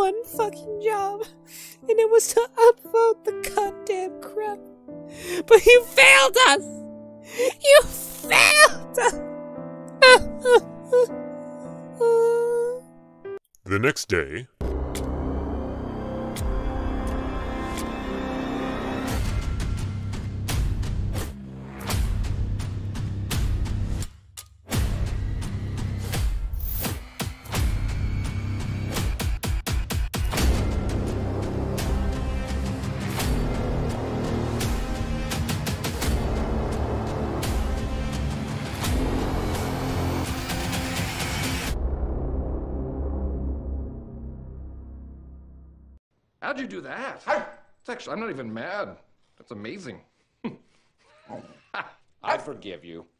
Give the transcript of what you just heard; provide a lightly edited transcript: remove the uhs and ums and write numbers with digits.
one fucking job, and it was to upvote the goddamn crap. But you failed us! You failed us! The next day... How'd you do that? It's actually, I'm not even mad. That's amazing. I forgive you.